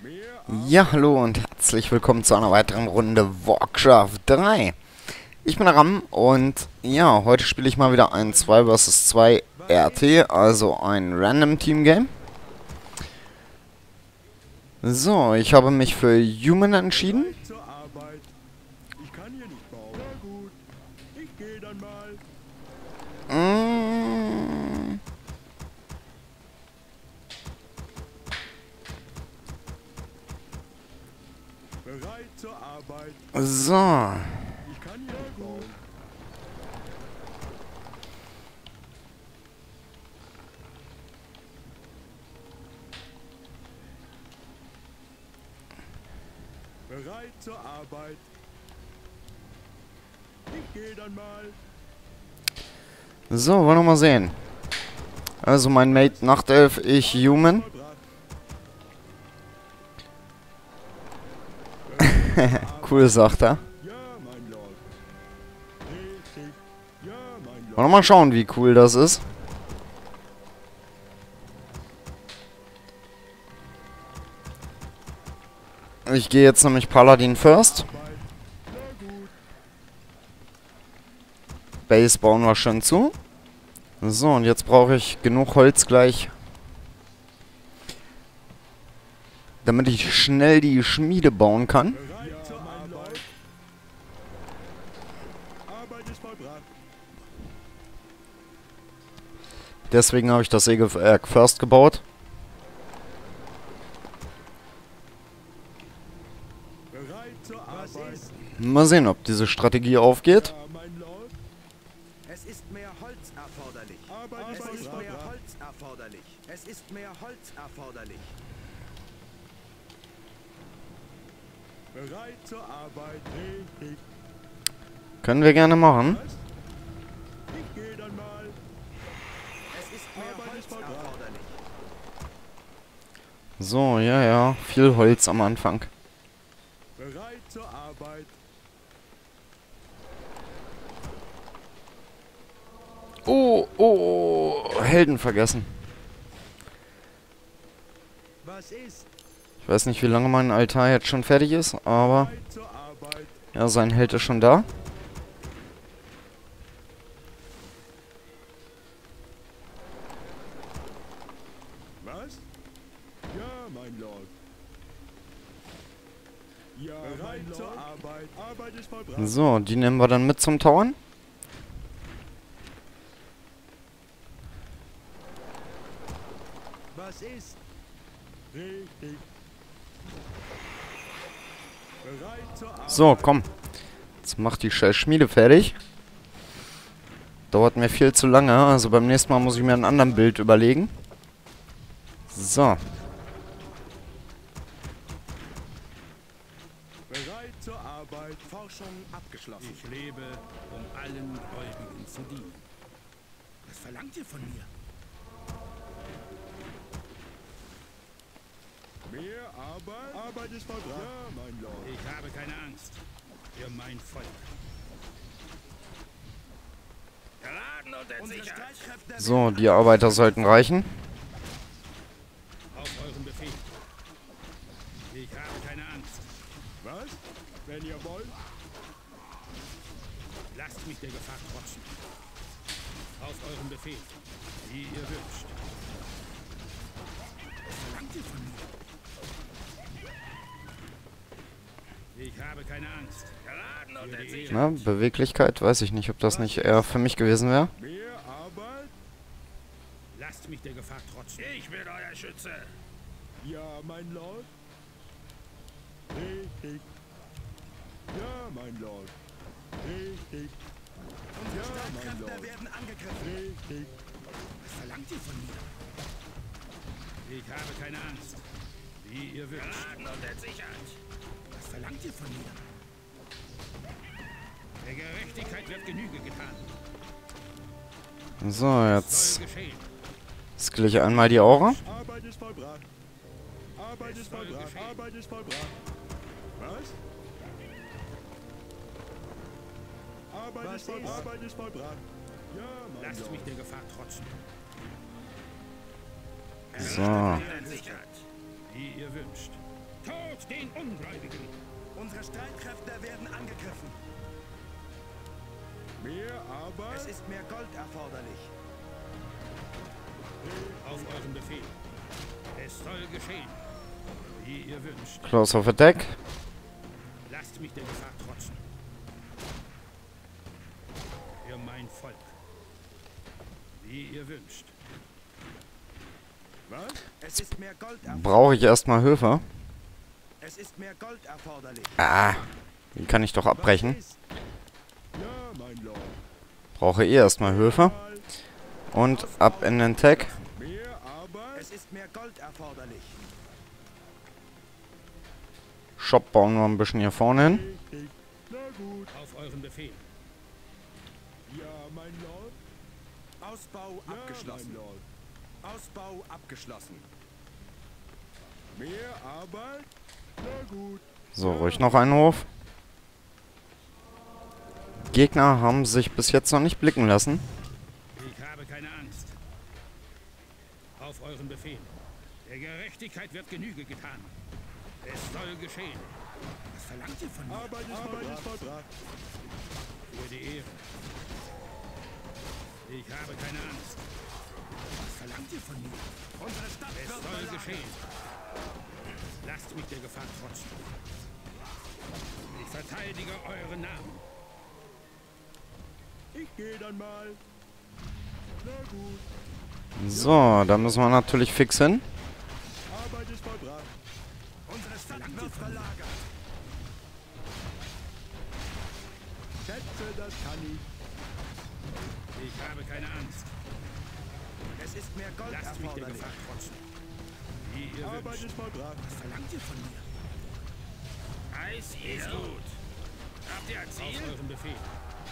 Ja, hallo und herzlich willkommen zu einer weiteren Runde Warcraft 3. Ich bin der Ram und ja, heute spiele ich mal wieder ein 2 vs 2 RT, also ein Random Team Game. So, ich habe mich für Human entschieden. So. Bereit zur Arbeit. Ich gehe dann mal. So, wollen wir mal sehen. Also mein Mate Nachtelf, ich Human. Cool, sagt er. Ja, mein Lord. Richtig. Ja, mein Lord. Wollen wir mal schauen, wie cool das ist. Ich gehe jetzt nämlich Paladin First. Base bauen wir schon zu. So, und jetzt brauche ich genug Holz gleich, damit ich schnell die Schmiede bauen kann. Bereit zur Arbeit. Arbeit ist vollbracht. Deswegen habe ich das Sägewerk First gebaut. Bereit zur Arbeit. Mal sehen, ob diese Strategie aufgeht. Ja, mein Lord. Es ist mehr Holz erforderlich. Arbeit ist Es ist mehr vollbracht. Holz erforderlich. Es ist mehr Holz erforderlich. Bereit zur Arbeit. Richtig. Können wir gerne machen. Was? Ich gehe dann mal. Es ist mehr Arbeit Holz ist vollbracht. erforderlich. So, ja. Viel Holz am Anfang. Bereit zur Arbeit. Oh, Helden vergessen. Was ist? Ich weiß nicht, wie lange mein Altar jetzt schon fertig ist, aber Bereit zur Arbeit. ja, sein Held ist schon da. Was? Ja, mein Lord. Ja, bereit zur Arbeit. Arbeit ist vollbracht. So, die nehmen wir dann mit zum Tauern. Was ist? Richtig. Bereit zur Arbeit. So, komm. Jetzt macht die scheiß Schmiede fertig. Dauert mir viel zu lange, also beim nächsten Mal muss ich mir ein anderes Bild überlegen. So. Bereit zur Arbeit. Forschung abgeschlossen. Ich lebe, um allen Gläubigen zu dienen. Was verlangt ihr von mir? Mehr Arbeit? Arbeit ist vollbracht. Ja, mein Lord. Ich habe keine Angst für mein Volk. Geraden und Unsere Streitkräfte. So, die Arbeiter sollten reichen. Auf euren Befehl. Ich habe keine Angst. Was? Wenn ihr wollt. Lasst mich der Gefahr trotzen. Auf euren Befehl. Wie ihr wünscht. Was verlangt ihr von mir? Ich habe keine Angst. Geraden und Für die Ehre. Na, Beweglichkeit, weiß ich nicht, ob das nicht eher für mich gewesen wäre. Mehr Arbeit? Lasst mich der Gefahr trotzen. Ich bin euer Schütze. Ja, mein Lord. Richtig. Ja, mein Lord. Richtig. Unsere Ja, mein Streitkräfte Lord. werden angegriffen. Richtig. Was verlangt ihr von mir? Ich habe keine Angst. Wie ihr wünscht. Geraden und entsichert. Was verlangt ihr von mir? Der Gerechtigkeit wird Genüge getan. So, jetzt Soll geschehen. skill ich einmal die Aura. Arbeit ist vollbracht. Arbeit ist soll vollbracht. geschehen. Arbeit ist vollbracht. Was? Arbeit ist vollbracht. Arbeit ist vollbracht. Ja, mein Lasst mich Lord. der Gefahr trotzen. So. Entsichert. Wie ihr wünscht. Tod den Ungläubigen! Unsere Streitkräfte werden angegriffen. Mehr Arbeit. Es ist mehr Gold erforderlich. Auf euren Befehl. Es soll geschehen, wie ihr wünscht. Close of Attack. Lasst mich der Gefahr trotzen. Für mein Volk. Wie ihr wünscht. Was? Es ist mehr Gold erforderlich. Brauche ich erstmal Hilfe. Es ist mehr Gold erforderlich. Ah, die kann ich doch abbrechen. Ist? Ja, mein Lord. Brauche eh erstmal Hilfe. Mal. Und ab in den Tag. Mehr Arbeit. Es ist mehr Gold erforderlich. Shop bauen wir ein bisschen hier vorne hin. Richtig. Na gut. Auf euren Befehl. Ja, mein Lord. Ausbau Ja, abgeschlossen. mein Lord. Ausbau abgeschlossen. Mehr Arbeit. Na gut. So, ruhig noch einen Hof. Gegner haben sich bis jetzt noch nicht blicken lassen. Ich habe keine Angst. Auf euren Befehl. Der Gerechtigkeit wird Genüge getan. Es soll geschehen. Was verlangt ihr von mir? Arbeit ist vollbracht. Für die Ehre. Ich habe keine Angst. Was verlangt ihr von mir? Unsere Stadt Es wird soll belagert. geschehen. Lasst mich der Gefahr trotzen. Ich verteidige euren Namen. Ich gehe dann mal. Na gut. So, da müssen wir natürlich fix hin. Arbeit ist vollbracht. Unsere Stadt wird belagert. Schätze, das kann ich. Ich habe keine Angst. Es ist mehr Gold Lasst mich der erforderlich. Gefahr trotzen. Wie ihr Arbeit wünscht. ist vollbracht. Was verlangt ihr von mir? Eis ist gut. Habt ihr ein Ziel? Auf euren Befehl.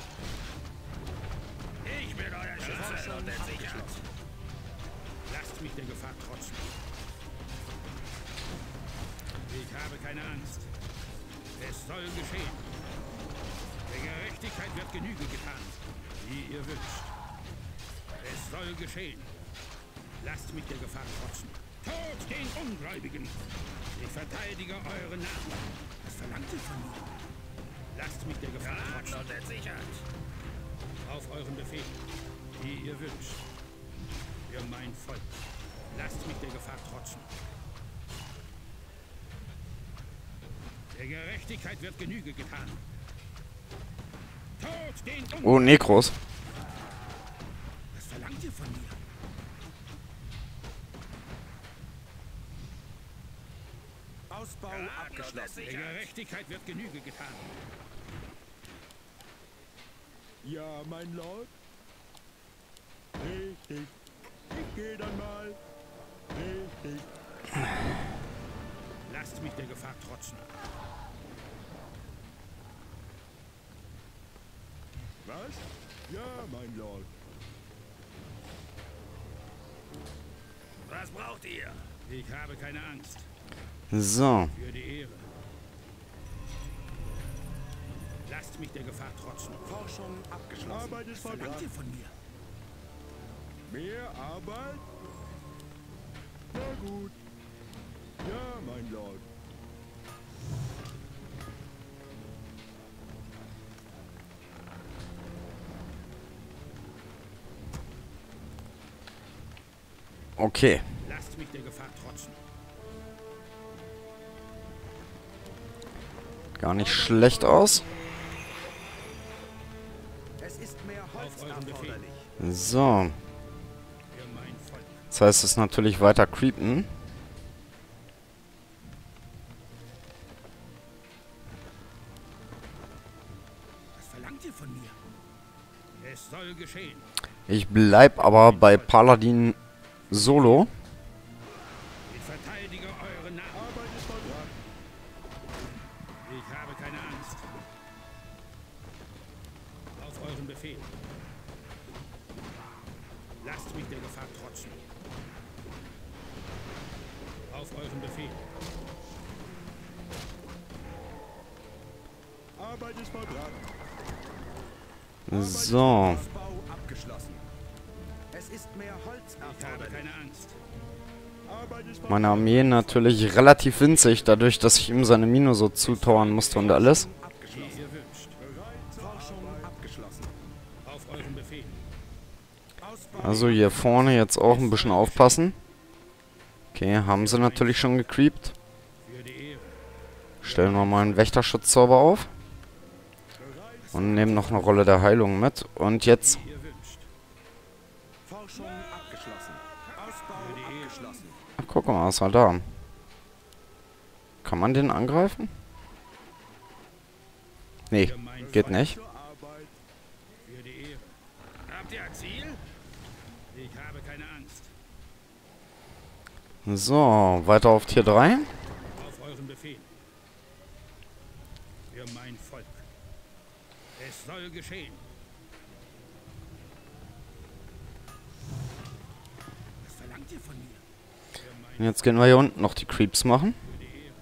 Ich bin euer Schütze und der Sicherheit. Lasst mich der Gefahr trotzen. Ich habe keine Angst. Es soll geschehen. Der Gerechtigkeit wird Genüge getan, wie ihr wünscht. Es soll geschehen. Lasst mich der Gefahr trotzen. Tod den Ungläubigen! Ich verteidige eure Namen. Was verlangt ihr von mir? Lasst mich der Gefahr trotzen. Und der Sicherheit. Auf euren Befehl, wie ihr wünscht. Für mein Volk. Lasst mich der Gefahr trotzen. Der Gerechtigkeit wird Genüge getan. Tod den Ungläubigen! Oh, Nekros. Was verlangt ihr von mir? Ausbau abgeschlossen. Der Gerechtigkeit wird Genüge getan. Ja, mein Lord. Richtig. Ich gehe dann mal. Richtig. Lasst mich der Gefahr trotzen. Was? Ja, mein Lord. Was braucht ihr? Ich habe keine Angst. So, Für die Ehre. Lasst mich der Gefahr trotzen. Forschung abgeschlossen. Arbeit ist Was verlangt vollbracht. ihr von mir? Mehr Arbeit? Na gut. Ja, mein Lord. okay. Lasst mich der Gefahr trotzen. Gar nicht schlecht aus. Es ist mehr Holz Auf euren Befehl. erforderlich. So, Für mein Volk. das heißt es natürlich weiter creepen. Was verlangt ihr von mir? Es soll geschehen. Ich bleib aber bei Paladin solo. Ich verteidige eure Namen. Arbeit ist vollbracht. Ich habe keine Angst. Auf euren Befehl. Lasst mich der Gefahr trotzen. Auf euren Befehl. Arbeit ist vollbracht. So, Ausbau abgeschlossen. Es ist mehr Holz Ich habe erforderlich. keine Angst. Meine Armee natürlich relativ winzig, dadurch, dass ich ihm seine Mine so zutauern musste und alles. Wie ihr wünscht. Forschung abgeschlossen. Auf euren Befehl. Also hier vorne jetzt auch ein bisschen aufpassen. Okay, haben sie natürlich schon gecreept. Für die Ehre. Stellen wir mal einen Wächterschutzzauber auf. Und nehmen noch eine Rolle der Heilung mit. Und jetzt... Wie ihr wünscht. Forschung abgeschlossen. Ausbau abgeschlossen. Ach, guck mal, was war da? Kann man den angreifen? Nee, Für mein geht Volk. nicht. Für die Ehre. Habt ihr ein Ziel? Ich habe keine Angst. So, weiter auf Tier 3. Auf euren Befehl. Für mein Volk. Es soll geschehen. Was verlangt ihr von mir? Für mein Und jetzt gehen wir hier unten noch die Creeps machen. für die Ehre.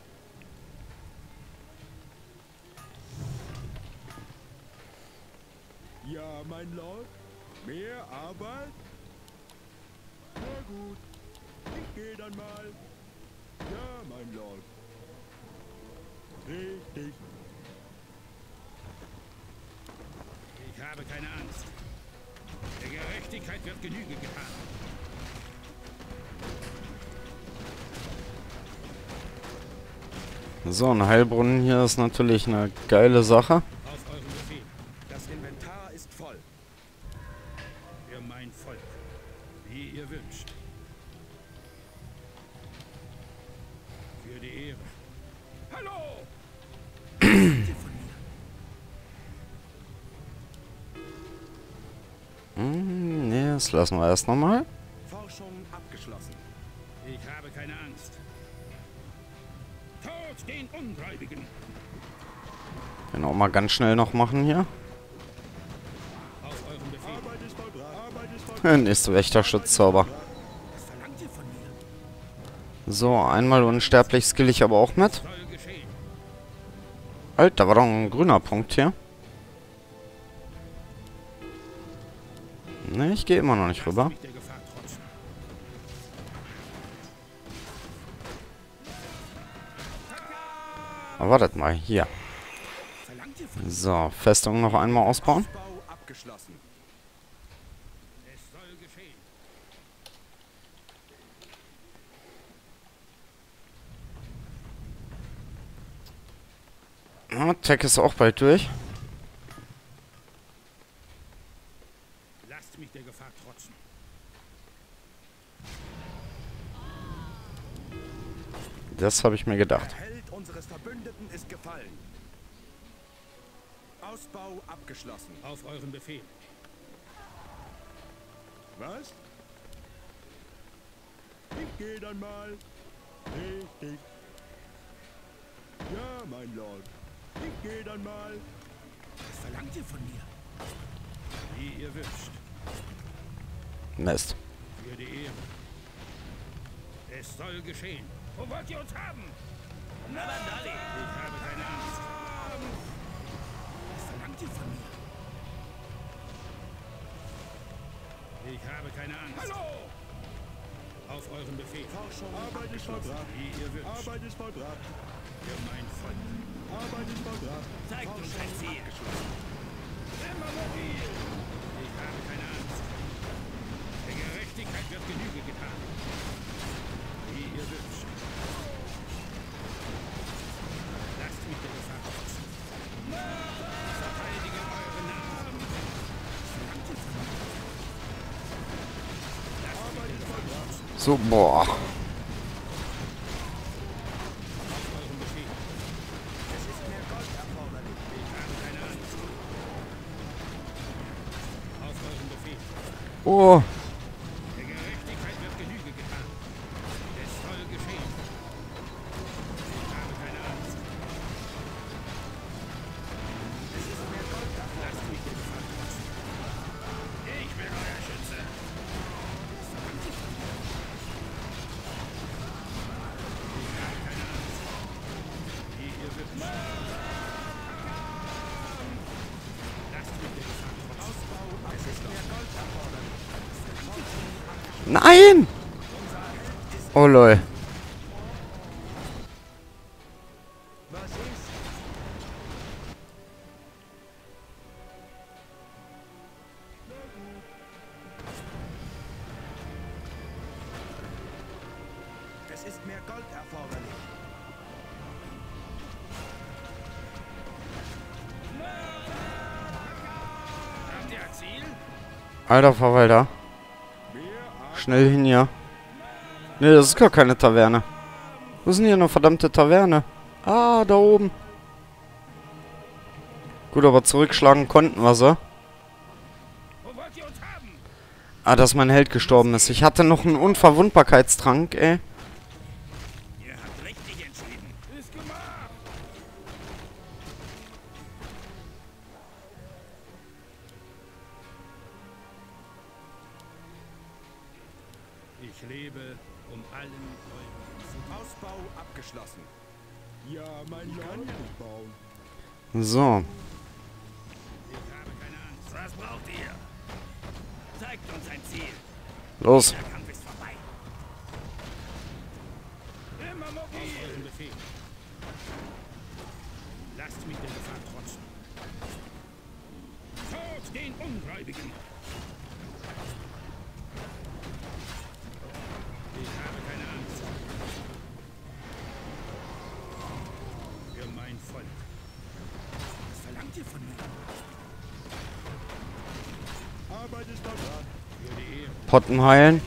Ja, mein Lord. Mehr Arbeit? Na gut. Ich gehe dann mal. Ja, mein Lord. Richtig. Ich habe keine Angst. Der Gerechtigkeit wird Genüge getan. So, ein Heilbrunnen hier ist natürlich eine geile Sache. Auf euren Befehl. Das Inventar ist voll. Für mein Volk. Wie ihr wünscht. Für die Ehre. Hallo! Verlangt ihr von mir? Nee, das lassen wir erst nochmal. Forschung abgeschlossen. Ich habe keine Angst. Tod den Ungläubigen! Den auch mal ganz schnell noch machen hier. Auf euren Befehl. Arbeit ist vollbracht. Arbeit ist vollbracht. Nächste Wächterschutzzauber. Was verlangt ihr von mir? So, einmal unsterblich skill ich aber auch mit. Soll geschehen. Alter, da war doch ein grüner Punkt hier. Ne, ich gehe immer noch nicht rüber. Mich der Gefahr trotzen. Aber wartet mal, hier. Verlangt ihr von mir? So, Festung noch einmal ausbauen. Ausbau abgeschlossen. Es soll geschehen. Ja, Tech ist auch bald durch. Lasst mich der Gefahr trotzen. Das habe ich mir gedacht. Der Held unseres Verbündeten ist gefallen. Ausbau abgeschlossen. Auf euren Befehl. Was? Ich gehe dann mal. Richtig. Ja, mein Lord. Ich gehe dann mal. Was verlangt ihr von mir? Wie ihr wünscht. Mist. Für die Ehre. Es soll geschehen. Wo wollt ihr uns haben? Na, Vandali. Ich habe keine Angst. Was verlangt ihr von mir? Ich habe keine Angst. Hallo! Auf euren Befehl. Forschung Arbeit ist abgeschlossen. vollbracht. Wie ihr wünscht. Arbeit ist vollbracht. Für mein Volk. Arbeit ist vollbracht. Zeigt uns ein Ziel. Immer mobil. Ich habe keine Angst. Der Gerechtigkeit wird Genüge getan. Wie ihr wünscht. Lasst mich der Gefahr trotzen. Verteidige eure Namen. Lasst mich der Gefahr trotzen. So, boah. Auf euren Befehl. Es ist mehr Gold erforderlich. Ich habe keine Angst. Auf euren Befehl. Oh, Der Gerechtigkeit wird Genüge getan. Es soll geschehen. Ich habe keine Angst. Es ist mehr Gold erforderlich. Lasst mich der Gefahr trotzen. Ich bin euer Schütze. Ich habe keine Angst. Wie ihr wünscht. Lasst mich der Gefahr trotzen. Ausbau. Es ist mehr Gold erforderlich. nein! Unser Held Oh lol. Was ist? Es ist mehr Gold erforderlich. Habt ihr ein Ziel? Alter Verwalter. Schnell hin hier. Ne, das ist gar keine Taverne. Wo ist denn hier eine verdammte Taverne? Ah, da oben. Gut, aber zurückschlagen konnten wir sie. Wo wollt ihr uns haben? Ah, dass mein Held gestorben ist. Ich hatte noch einen Unverwundbarkeitstrank, ey. Ihr habt richtig entschieden. Ist gemacht. Ich lebe um allen euren Ausbau abgeschlossen. Ja, mein Lord. Bauen. So. Ich habe keine Angst. Was braucht ihr? Zeigt uns ein Ziel. Los. Der Kampf ist vorbei. Immer mobil. Auf euren Befehl. Lasst mich der Gefahr trotzen. Tod den Ungläubigen. Ich habe keine Angst. Für mein Volk. Was verlangt ihr von mir? Arbeit ist da dran. Für die Ehre. Potten heilen.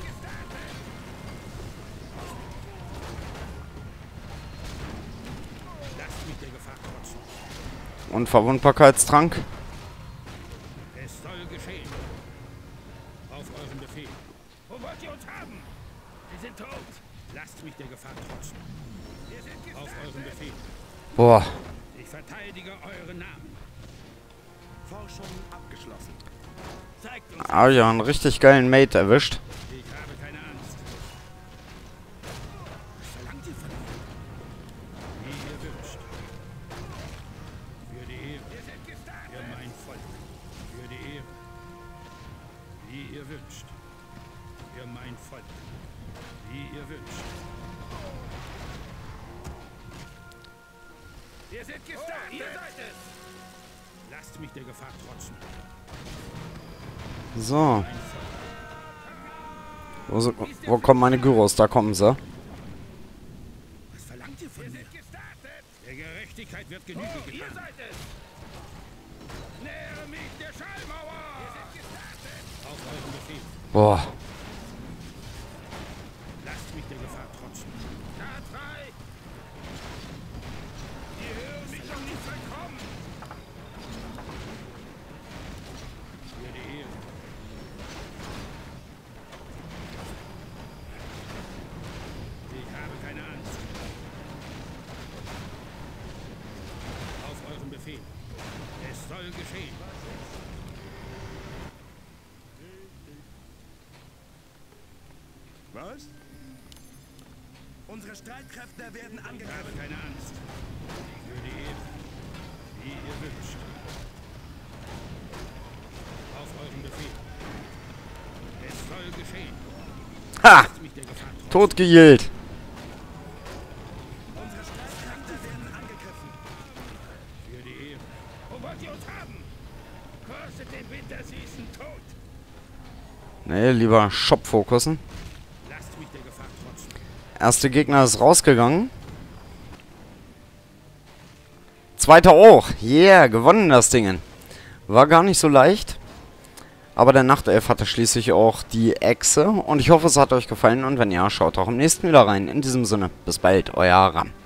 Lasst mich der Gefahr trotzen. Unverwundbarkeitstrank. Es soll geschehen. Auf euren Befehl. Wo wollt ihr uns haben? Wir sind tot. Lasst mich der Gefahr trotzen. Wir sind auf euren Befehl. Boah. Ich verteidige euren Namen. Forschung abgeschlossen. Zeigt uns. Ah ja, einen richtig geilen Mate erwischt. Ich habe keine Angst. Was verlangt ihr von mir? Wie ihr wünscht. Für die Ehre. Für mein Volk. Für die Ehre. Wie ihr wünscht. Für mein Volk. Wie ihr wünscht. Wir sind gestartet. Ihr seid es. Lasst mich der Gefahr trotzen. So. Wo kommen meine Gyros? Da kommen sie. Was verlangt ihr von mir? Gestartet. Der Gerechtigkeit wird Genüge getan. Ihr seid es. Nähere mich der Schallmauer. Wir sind gestartet. Auf euren Befehl. Boah. Lasst mich der Gefahr trotzen. Start frei. Die hören mich noch nicht verkommen. Für die Ehre. Ich habe keine Angst. Auf euren Befehl. Es soll geschehen. Was? Unsere Streitkräfte werden Ich habe angegriffen. keine Angst. Für die Ehre. Wie ihr wünscht. Auf euren Befehl. Es soll geschehen. Ha! Lasst mich der Gefahr trotzen. Tot gehielt. Unsere Streitkräfte werden angegriffen. Für die Ehre. Wo wollt ihr uns haben? Kostet den Winterseason tot. Nee, lieber Shop fokussen. Lasst mich der Gefahr trotzen. Erste Gegner ist rausgegangen. Zweiter auch. Yeah, gewonnen das Ding. War gar nicht so leicht. Aber der Nachtelf hatte schließlich auch die Echse. Und ich hoffe, es hat euch gefallen. Und wenn ja, schaut auch im nächsten wieder rein. In diesem Sinne, bis bald, euer Ram.